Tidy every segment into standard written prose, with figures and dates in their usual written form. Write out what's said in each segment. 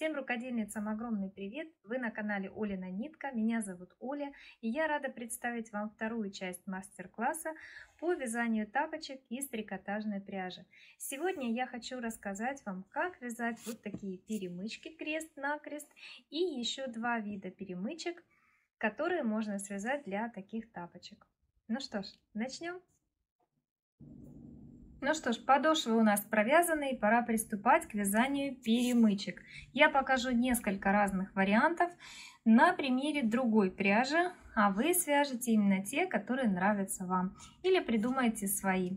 Всем рукодельницам огромный привет! Вы на канале Олина Нитка, меня зовут Оля, и я рада представить вам вторую часть мастер-класса по вязанию тапочек из трикотажной пряжи. Сегодня я хочу рассказать вам, как вязать вот такие перемычки крест-накрест и еще два вида перемычек, которые можно связать для таких тапочек. Ну что ж, начнем. Ну что ж, подошвы у нас провязаны, и пора приступать к вязанию перемычек. Я покажу несколько разных вариантов на примере другой пряжи, а вы свяжете именно те, которые нравятся вам, или придумайте свои.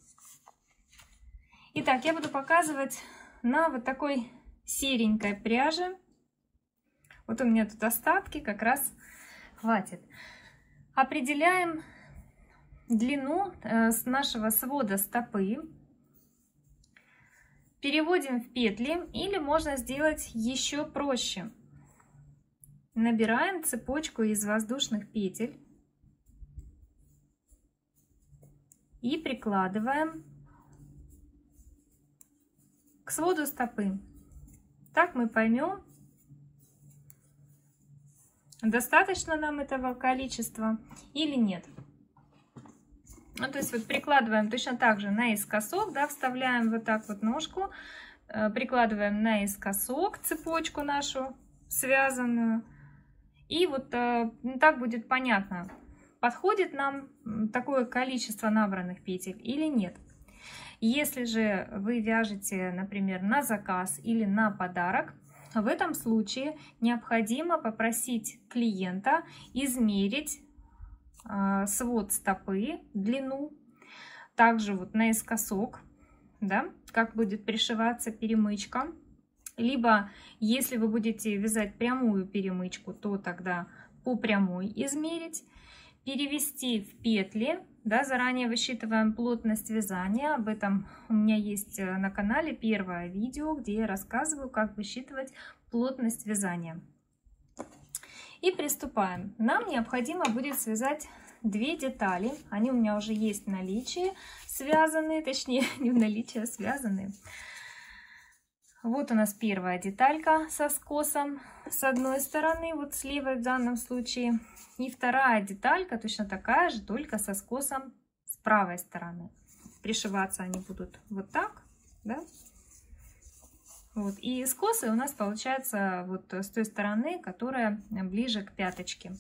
Итак, я буду показывать на вот такой серенькой пряже. Вот у меня тут остатки, как раз хватит. Определяем длину с нашего свода стопы, переводим в петли, или можно сделать еще проще. Набираем цепочку из воздушных петель и прикладываем к своду стопы. Так мы поймем, достаточно нам этого количества или нет. Ну, то есть вот прикладываем точно так же наискосок, да, вставляем вот так вот ножку, прикладываем наискосок цепочку нашу связанную. И вот так будет понятно, подходит нам такое количество набранных петель или нет. Если же вы вяжете, например, на заказ или на подарок, в этом случае необходимо попросить клиента измерить свод стопы, длину, также вот наискосок, да, как будет пришиваться перемычка. Либо, если вы будете вязать прямую перемычку, то тогда по прямой измерить, перевести в петли, да, заранее высчитываем плотность вязания. Об этом у меня есть на канале первое видео, где я рассказываю, как высчитывать плотность вязания. И приступаем. Нам необходимо будет связать две детали. Они у меня уже есть в наличии, связанные, точнее не в наличии, а связанные. Вот у нас первая деталька со скосом с одной стороны, вот с левой в данном случае. И вторая деталька точно такая же, только со скосом с правой стороны. Пришиваться они будут вот так, да? Вот. И скосы у нас получается вот с той стороны, которая ближе к пяточке.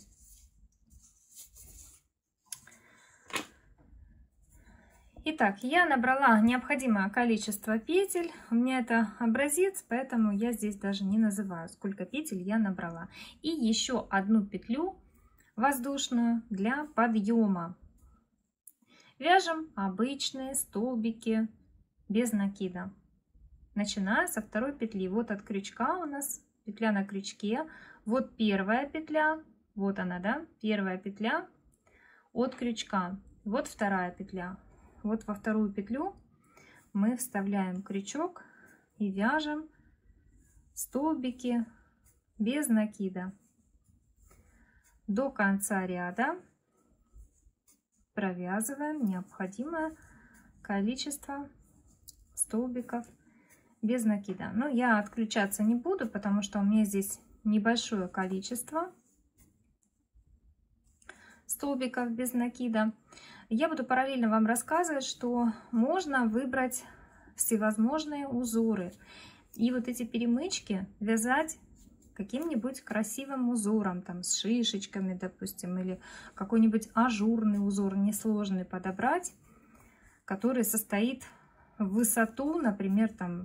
Итак, я набрала необходимое количество петель. У меня это образец, поэтому я здесь даже не называю, сколько петель я набрала. И еще одну петлю воздушную для подъема. Вяжем обычные столбики без накида. Начиная со второй петли. Вот от крючка у нас петля на крючке. Вот первая петля. Вот она, да? Первая петля от крючка. Вот вторая петля. Вот во вторую петлю мы вставляем крючок и вяжем столбики без накида. До конца ряда провязываем необходимое количество столбиков без накида. Но я отключаться не буду, потому что у меня здесь небольшое количество столбиков без накида. Я буду параллельно вам рассказывать, что можно выбрать всевозможные узоры. И вот эти перемычки вязать каким-нибудь красивым узором, там с шишечками, допустим, или какой-нибудь ажурный узор, несложный подобрать, который состоит в высоту, например, там,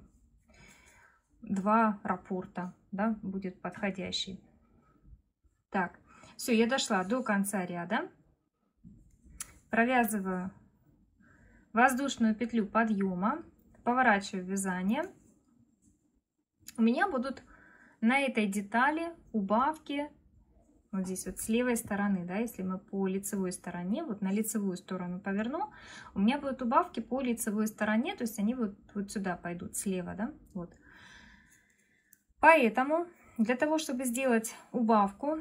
2 раппорта, да, будет подходящий. Так, все, я дошла до конца ряда. Провязываю воздушную петлю подъема, поворачиваю вязание. У меня будут на этой детали убавки вот здесь вот с левой стороны, да, если мы по лицевой стороне, вот на лицевую сторону поверну, у меня будут убавки по лицевой стороне, то есть они вот сюда пойдут слева, да, вот. Поэтому для того, чтобы сделать убавку,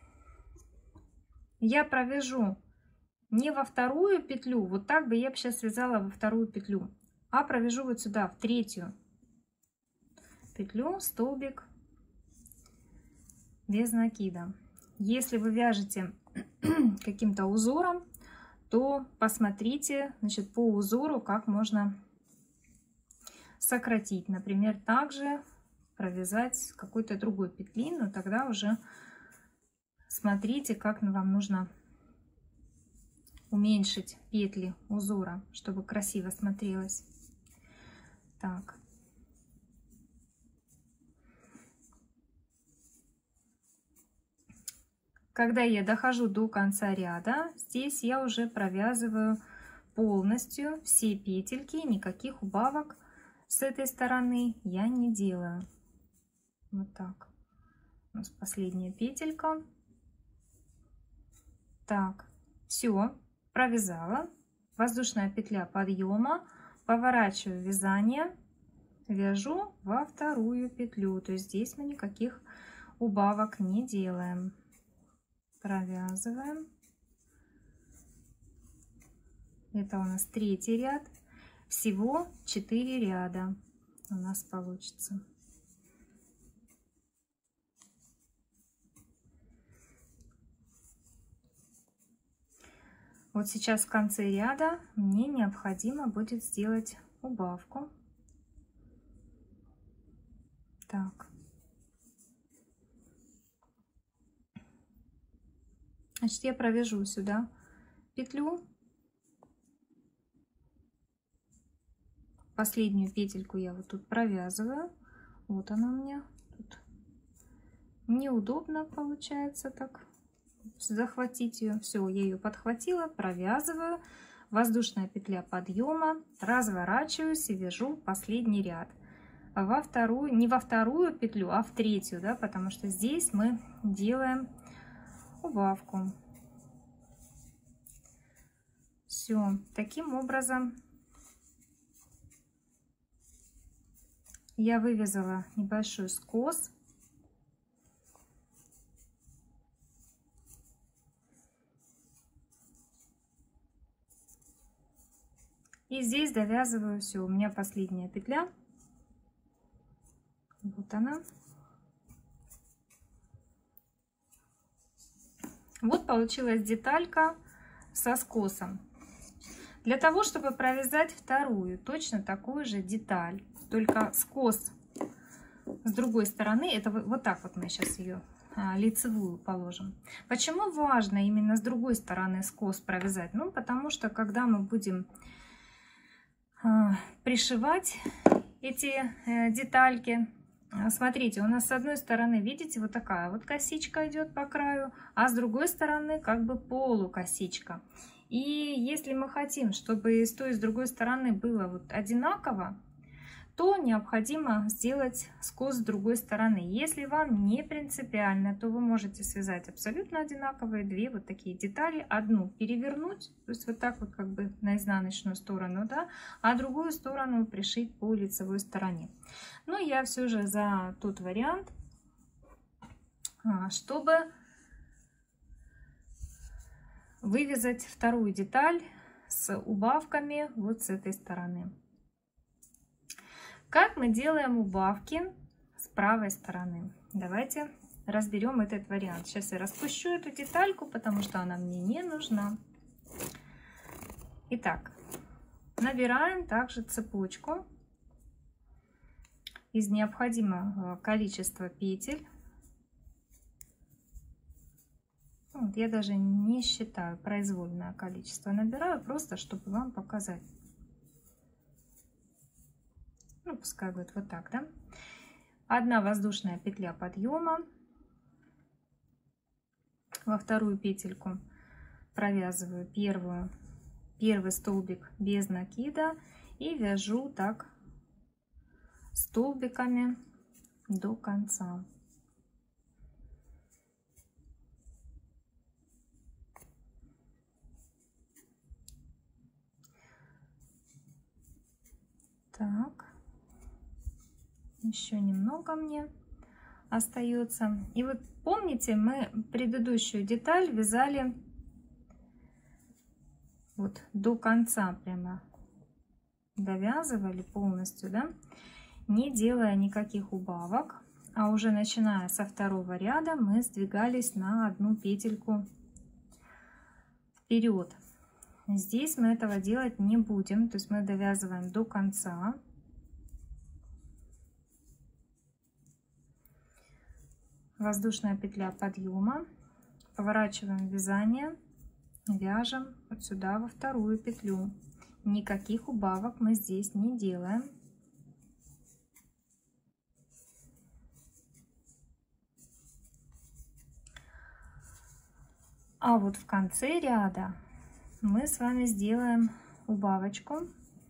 я провяжу не во вторую петлю, вот так бы я сейчас связала во вторую петлю, а провяжу вот сюда, в третью петлю, столбик без накида. Если вы вяжете каким-то узором, то посмотрите, значит, по узору, как можно сократить. Например, также провязать с какой-то другой петли, но тогда уже смотрите, как вам нужно уменьшить петли узора, чтобы красиво смотрелось. Так. Когда я дохожу до конца ряда, здесь я уже провязываю полностью все петельки, никаких убавок с этой стороны я не делаю. Вот так. У нас последняя петелька. Так, все, провязала. Воздушная петля подъема, поворачиваю вязание, вяжу во вторую петлю. То есть здесь мы никаких убавок не делаем. Провязываем. Это у нас третий ряд. Всего 4 ряда у нас получится. Вот сейчас в конце ряда мне необходимо будет сделать убавку. Так. Значит, я провяжу сюда петлю. Последнюю петельку я вот тут провязываю. Вот она у меня тут. Неудобно получается так захватить ее. Все, я ее подхватила, провязываю. Воздушная петля подъема, разворачиваюсь и вяжу последний ряд. Во вторую, не во вторую петлю, а в третью, да, потому что здесь мы делаем убавку. Все, таким образом я вывязала небольшой скос. И здесь довязываю все. У меня последняя петля. Вот она. Вот получилась деталька со скосом. Для того, чтобы провязать вторую, точно такую же деталь, только скос с другой стороны, это вот так вот мы сейчас ее лицевую положим. Почему важно именно с другой стороны скос провязать? Ну, потому что когда мы будем пришивать эти детальки, смотрите, у нас с одной стороны, видите, вот такая вот косичка идет по краю, а с другой стороны как бы полукосичка. И если мы хотим, чтобы с той и с другой стороны было вот одинаково, то необходимо сделать скос с другой стороны. Если вам не принципиально, то вы можете связать абсолютно одинаковые две вот такие детали. Одну перевернуть, то есть вот так вот как бы на изнаночную сторону, да, а другую сторону пришить по лицевой стороне. Но я все же за тот вариант, чтобы вывязать вторую деталь с убавками вот с этой стороны. Как мы делаем убавки с правой стороны? Давайте разберем этот вариант. Сейчас я распущу эту детальку, потому что она мне не нужна. Итак, набираем также цепочку из необходимого количества петель. Вот, я даже не считаю произвольное количество, набираю просто, чтобы вам показать. Ну, пускай будет вот так, да? Одна воздушная петля подъема. Во вторую петельку провязываю первый столбик без накида и вяжу так столбиками до конца. Так. Еще немного мне остается. И вот помните, мы предыдущую деталь вязали вот до конца, прямо довязывали полностью, да? не делая никаких убавок, а уже начиная со второго ряда мы сдвигались на одну петельку вперед. Здесь мы этого делать не будем, то есть мы довязываем до конца. Воздушная петля подъема, поворачиваем вязание, вяжем вот сюда во вторую петлю. Никаких убавок мы здесь не делаем. А вот в конце ряда мы с вами сделаем убавочку.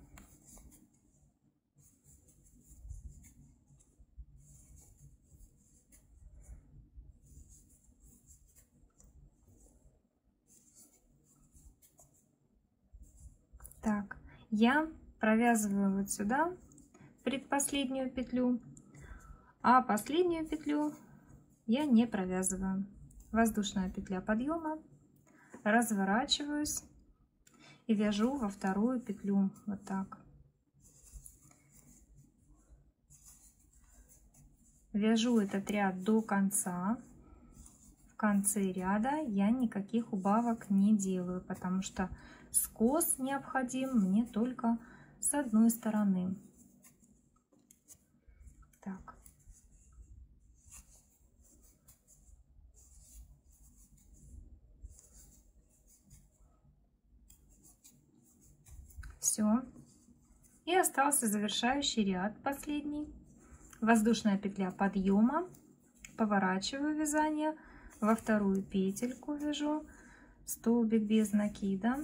Так, я провязываю вот сюда предпоследнюю петлю, а последнюю петлю я не провязываю. Воздушная петля подъема, разворачиваюсь и вяжу во вторую петлю вот так. Вяжу этот ряд до конца. В конце ряда я никаких убавок не делаю, потому что скос необходим мне только с одной стороны. Так. Все. И остался завершающий ряд, последний. Воздушная петля подъема, поворачиваю вязание, во вторую петельку вяжу столбик без накида.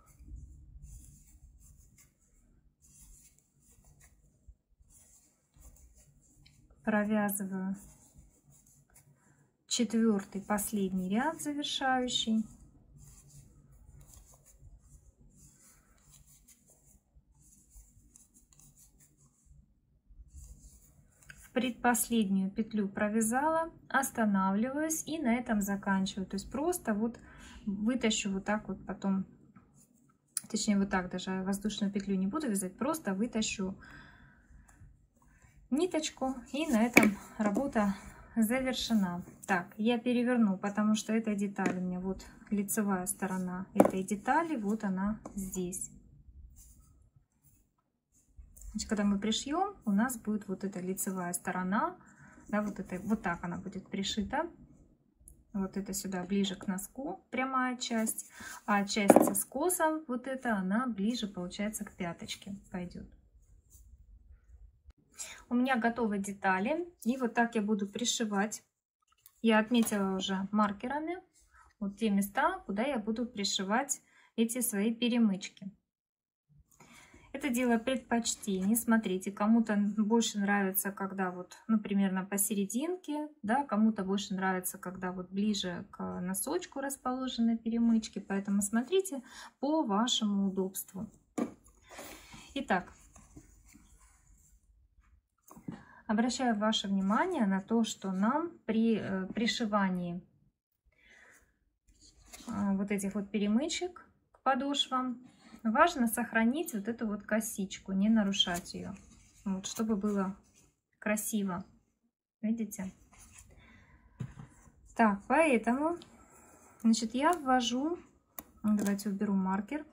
Провязываю четвертый, последний ряд завершающий. Предпоследнюю петлю провязала, останавливаюсь и на этом заканчиваю. То есть просто вот вытащу вот так вот потом, точнее вот так даже воздушную петлю не буду вязать, просто вытащу ниточку и на этом работа завершена. Так, я переверну, потому что эта деталь у меня вот лицевая сторона этой детали, вот она здесь. Значит, когда мы пришьем, у нас будет вот эта лицевая сторона, да, вот так она будет пришита. Вот это сюда ближе к носку, прямая часть, а часть со скосом, вот эта, она ближе, получается, к пяточке пойдет. У меня готовы детали, и вот так я буду пришивать. Я отметила уже маркерами вот те места, куда я буду пришивать эти свои перемычки. Это дело предпочтений. Смотрите, кому-то больше нравится, когда вот, ну, примерно посерединке, да, кому-то больше нравится, когда вот ближе к носочку расположены перемычки. Поэтому смотрите по вашему удобству. Итак, обращаю ваше внимание на то, что нам при пришивании вот этих вот перемычек к подошвам важно сохранить вот эту вот косичку, не нарушать ее, вот, чтобы было красиво. Видите? Так, поэтому, значит, я ввожу, давайте уберу маркер,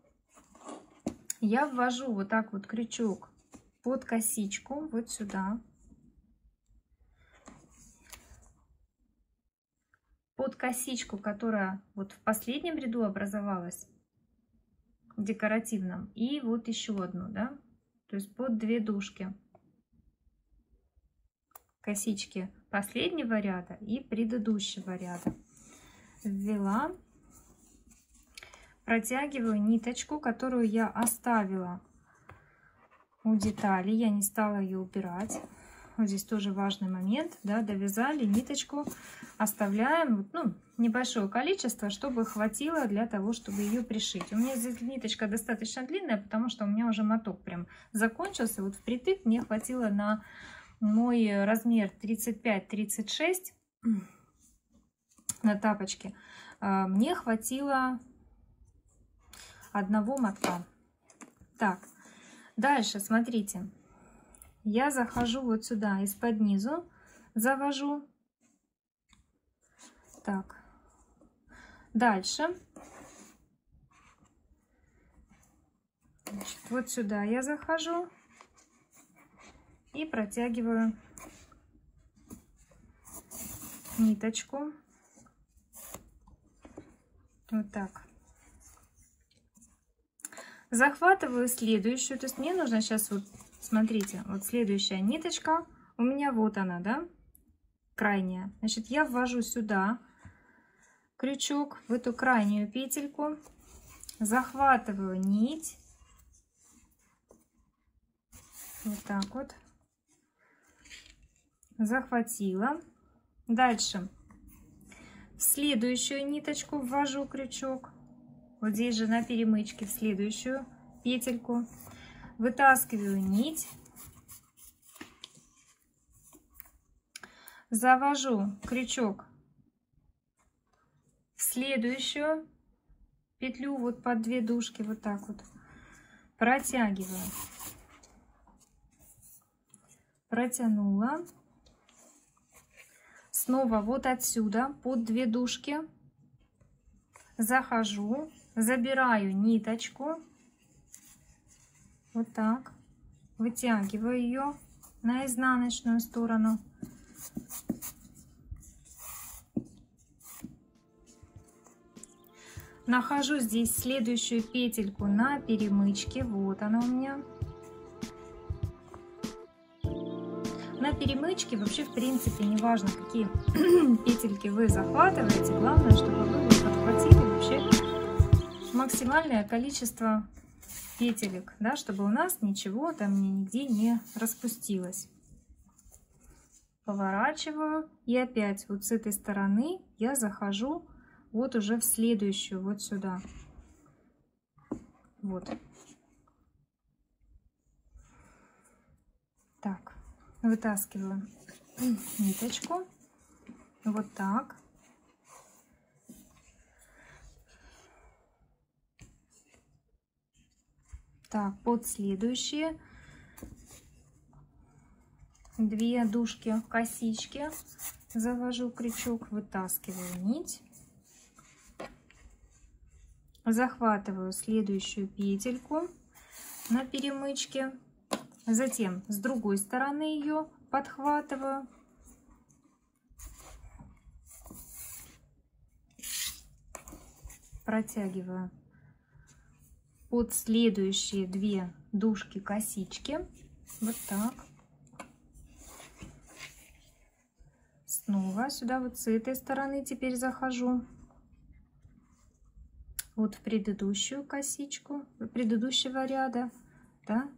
я ввожу вот так вот крючок под косичку, вот сюда, под косичку, которая вот в последнем ряду образовалась, декоративном, и вот еще одну, да, то есть под две дужки, косички последнего ряда и предыдущего ряда ввела, протягиваю ниточку, которую я оставила у детали, я не стала ее убирать. Вот здесь тоже важный момент, да, довязали ниточку, оставляем, ну, небольшое количество, чтобы хватило для того, чтобы ее пришить. У меня здесь ниточка достаточно длинная, потому что у меня уже моток прям закончился. Вот впритык мне хватило на мой размер 35-36 на тапочке. Мне хватило одного мотка. Так, дальше смотрите. я захожу вот сюда, из-под низу завожу. Так, дальше. Значит, вот сюда я захожу и протягиваю ниточку. Вот так. Захватываю следующую. То есть мне нужно сейчас, вот смотрите, вот следующая ниточка. У меня вот она, да, крайняя. Значит, я ввожу сюда крючок, в эту крайнюю петельку. Захватываю нить. Вот так вот. Захватила. Дальше. В следующую ниточку ввожу крючок. Вот здесь же на перемычке в следующую петельку. Вытаскиваю нить. Завожу крючок в следующую петлю, вот под 2 дужки, вот так вот. Протягиваю. Протянула. Снова вот отсюда под 2 дужки захожу, забираю ниточку, вот так, вытягиваю ее на изнаночную сторону. Нахожу здесь следующую петельку на перемычке, вот она у меня. На перемычке вообще, в принципе, не важно, какие петельки вы захватываете. Главное, чтобы вы подхватили вообще максимальное количество петелек, да, чтобы у нас ничего там нигде не распустилось. Поворачиваю и опять вот с этой стороны я захожу вот уже в следующую, вот сюда. Вот. Так. Вытаскиваю ниточку, вот так. Так, под следующие 2 дужки косички завожу крючок, вытаскиваю нить, захватываю следующую петельку на перемычке. Затем с другой стороны ее подхватываю. Протягиваю под следующие 2 дужки косички. Вот так. Снова сюда вот с этой стороны теперь захожу. Вот в предыдущую косичку, предыдущего ряда, да.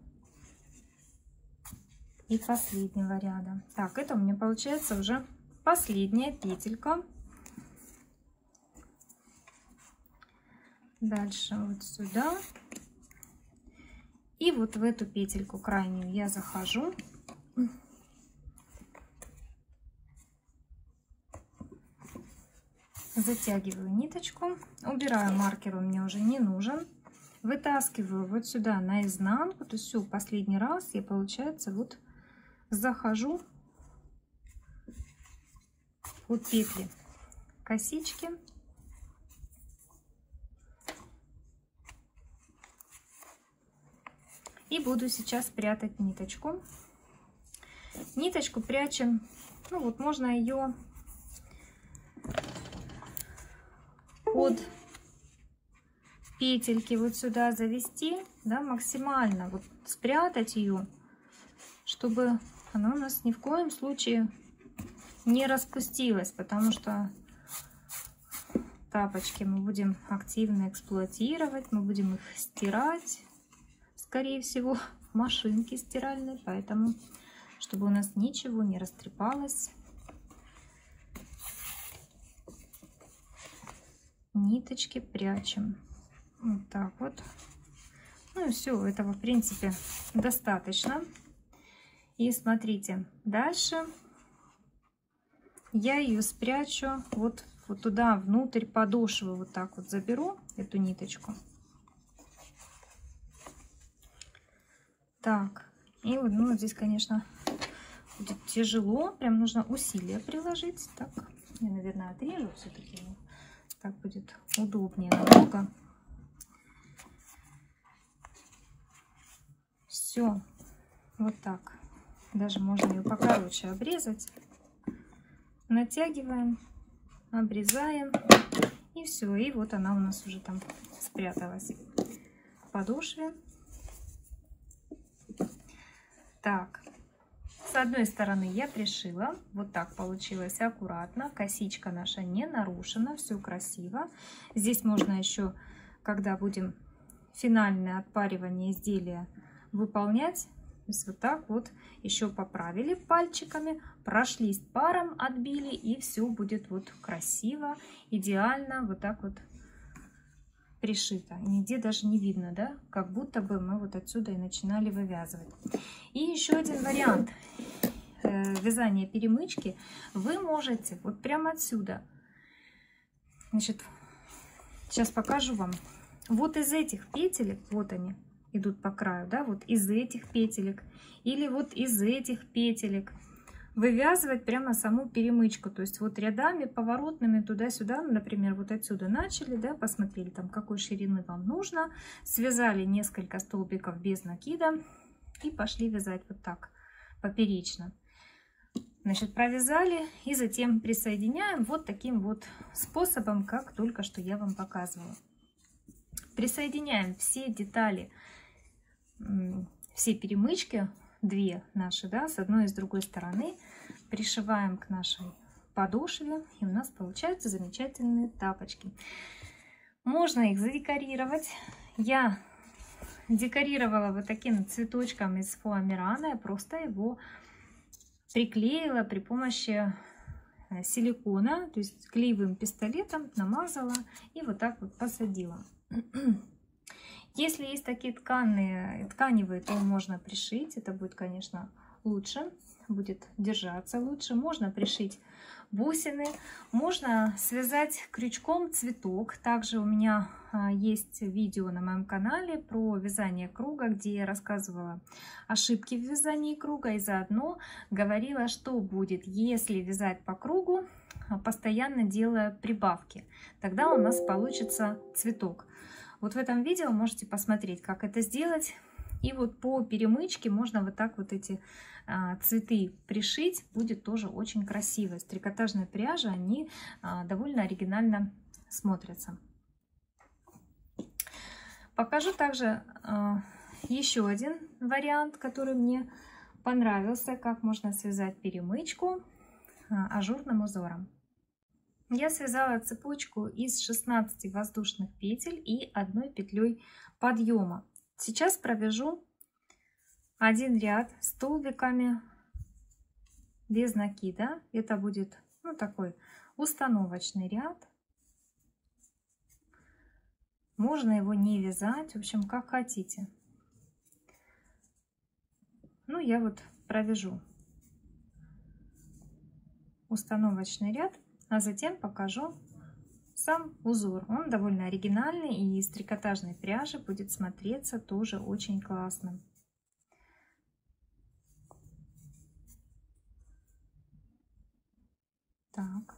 И последнего ряда. Так, это у меня получается уже последняя петелька. Дальше вот сюда. И вот в эту петельку крайнюю я захожу. Затягиваю ниточку. Убираю маркер, он мне уже не нужен. Вытаскиваю вот сюда на изнанку. То есть все, последний раз я, получается, вот захожу под петли косички. И буду сейчас прятать ниточку. Ниточку прячем, ну вот можно ее под петельки вот сюда завести, да, максимально вот спрятать ее, чтобы она у нас ни в коем случае не распустилась, потому что тапочки мы будем активно эксплуатировать, мы будем их стирать, скорее всего, в машинке стиральной, поэтому, чтобы у нас ничего не растрепалось, ниточки прячем. Вот так вот. Ну и все, этого, в принципе, достаточно. И смотрите, дальше я ее спрячу вот туда, внутрь подошвы. Вот так вот заберу эту ниточку. Так, И вот, ну, здесь, конечно, будет тяжело, прям нужно усилия приложить. Так, я, наверное, отрежу все-таки, так будет удобнее намного. Все, вот так. Даже можно ее покороче обрезать. Натягиваем, обрезаем. И все, и вот она у нас уже там спряталась в подошве. Так, с одной стороны я пришила, вот так получилось аккуратно, косичка наша не нарушена, все красиво. Здесь можно еще, когда будем финальное отпаривание изделия выполнять, то есть вот так вот еще поправили пальчиками, прошлись паром, отбили, и все будет вот красиво, идеально, вот так вот пришито. Нигде даже не видно, да, как будто бы мы вот отсюда и начинали вывязывать. И еще один вариант вязания перемычки. Вы можете вот прямо отсюда, значит, сейчас покажу вам. Вот из этих петелек, вот они идут по краю, да, вот из этих петелек или вот из этих петелек вывязывать прямо саму перемычку, то есть вот рядами поворотными туда-сюда, например, вот отсюда начали, да, посмотрели там, какой ширины вам нужно, связали несколько столбиков без накида и пошли вязать вот так поперечно. Значит, провязали и затем присоединяем вот таким вот способом, как только что я вам показывала. Присоединяем все детали, все перемычки, две наши, да, с одной и с другой стороны, пришиваем к нашей подошве, и у нас получаются замечательные тапочки. Можно их задекорировать. Я декорировала вот таким цветочком из фоамирана, я просто его приклеила при помощи силикона, то есть клеевым пистолетом намазала и вот так вот посадила. Если есть такие тканевые, то можно пришить. Это будет, конечно, лучше, будет держаться лучше. Можно пришить бусины, можно связать крючком цветок. Также у меня есть видео на моем канале про вязание круга, где я рассказывала ошибки в вязании круга и заодно говорила, что будет, если вязать по кругу, постоянно делая прибавки. Тогда у нас получится цветок. Вот в этом видео можете посмотреть, как это сделать. И вот по перемычке можно вот так вот эти цветы пришить. Будет тоже очень красиво. Из трикотажной пряжи они довольно оригинально смотрятся. Покажу также еще один вариант, который мне понравился. Как можно связать перемычку ажурным узором. Я связала цепочку из 16 воздушных петель и одной петлей подъема. Сейчас провяжу один ряд столбиками без накида. Это будет, ну, такой установочный ряд. Можно его не вязать, в общем, как хотите. Ну, я вот провяжу установочный ряд. А затем покажу сам узор. Он довольно оригинальный и из трикотажной пряжи будет смотреться тоже очень классно. Так.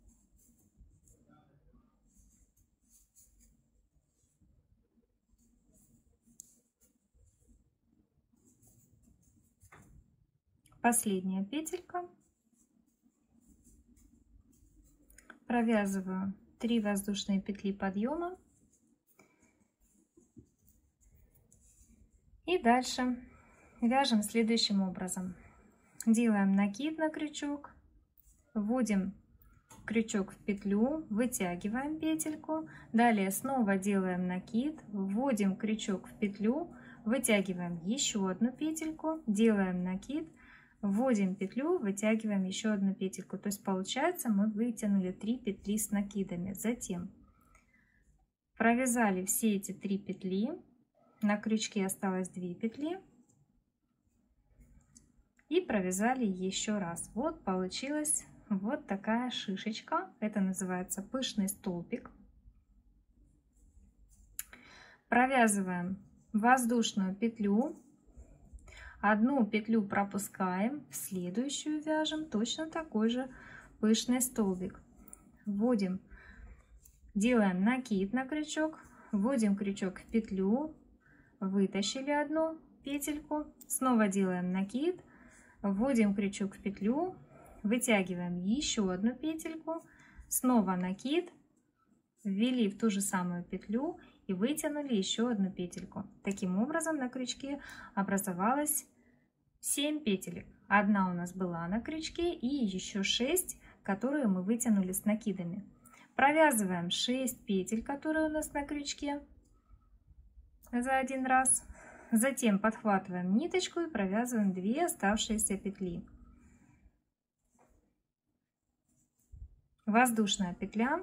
Последняя петелька. Провязываю 3 воздушные петли подъема и дальше вяжем следующим образом. Делаем накид на крючок, вводим крючок в петлю, вытягиваем петельку, далее снова делаем накид, вводим крючок в петлю, вытягиваем еще одну петельку, делаем накид, вводим петлю, вытягиваем еще одну петельку. То есть получается, мы вытянули 3 петли с накидами. Затем провязали все эти 3 петли, на крючке осталось 2 петли и провязали еще раз. Вот получилась вот такая шишечка. Это называется пышный столбик. Провязываем воздушную петлю, Одну петлю пропускаем, в следующую вяжем точно такой же пышный столбик. Вводим, делаем накид на крючок, вводим крючок в петлю, вытащили одну петельку, снова делаем накид, вводим крючок в петлю, вытягиваем еще одну петельку, снова накид, ввели в ту же самую петлю и вытянули еще одну петельку. Таким образом на крючке образовалось 7 петелек. Одна у нас была на крючке и еще 6, которые мы вытянули с накидами. Провязываем 6 петель, которые у нас на крючке, за один раз. Затем подхватываем ниточку и провязываем 2 оставшиеся петли. Воздушная петля.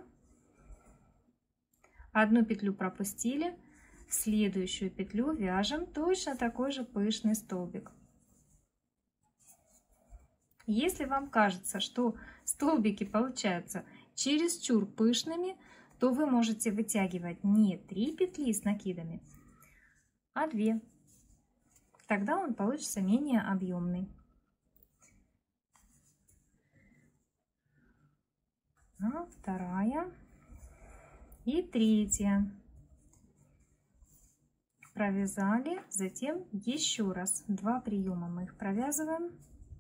Одну петлю пропустили, в следующую петлю вяжем точно такой же пышный столбик. Если вам кажется, что столбики получаются чересчур пышными, то вы можете вытягивать не 3 петли с накидами, а 2. Тогда он получится менее объемный. Вторая и третья. Провязали, затем еще раз 2 приема мы их провязываем.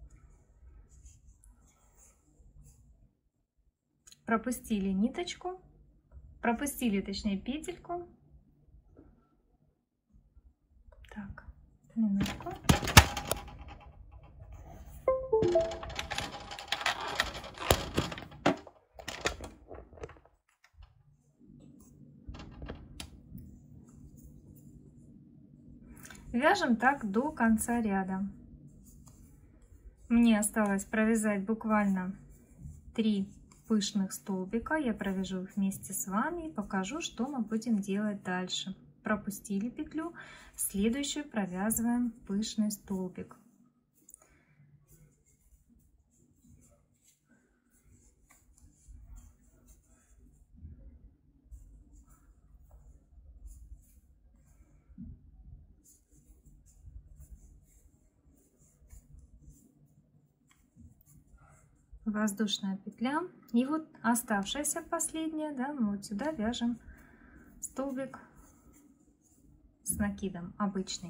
Пропустили ниточку, пропустили, точнее, петельку. Так, минутку. Вяжем так до конца ряда. Мне осталось провязать буквально 3 пышных столбика. Я провяжу их вместе с вами и покажу, что мы будем делать дальше. Пропустили петлю, следующую провязываем пышный столбик. Воздушная петля, и вот оставшаяся последняя, да, мы вот сюда вяжем столбик с накидом обычный.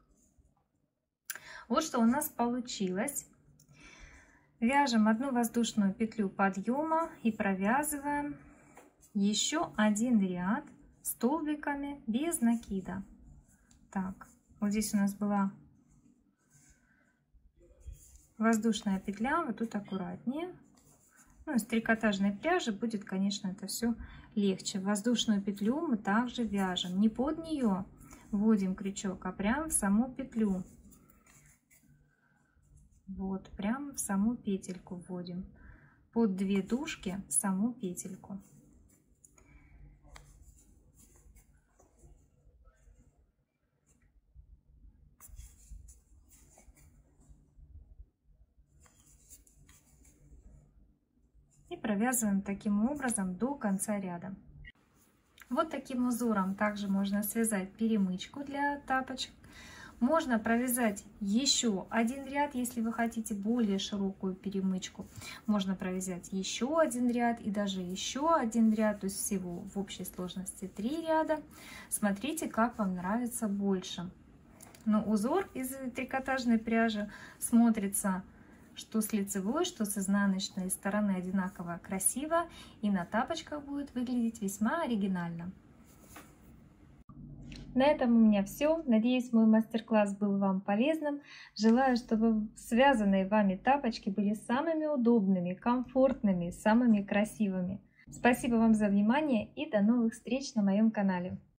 Вот что у нас получилось. Вяжем одну воздушную петлю подъема и провязываем еще один ряд столбиками без накида. Так, вот здесь у нас была воздушная петля, вот тут аккуратнее. Ну, из трикотажной пряжи будет, конечно, это все легче. Воздушную петлю мы также вяжем. Не под нее вводим крючок, а прямо в саму петлю. Вот, прямо в саму петельку вводим. Под 2 дужки в саму петельку. И провязываем таким образом до конца ряда. Вот таким узором также можно связать перемычку для тапочек. Можно провязать еще один ряд, если вы хотите более широкую перемычку. Можно провязать еще один ряд и даже еще один ряд, то есть всего в общей сложности 3 ряда. Смотрите, как вам нравится больше. Но узор из трикотажной пряжи смотрится что с лицевой, что с изнаночной стороны одинаково красиво, и на тапочках будет выглядеть весьма оригинально. На этом у меня все. Надеюсь, мой мастер-класс был вам полезным. Желаю, чтобы связанные вами тапочки были самыми удобными, комфортными, самыми красивыми. Спасибо вам за внимание и до новых встреч на моем канале.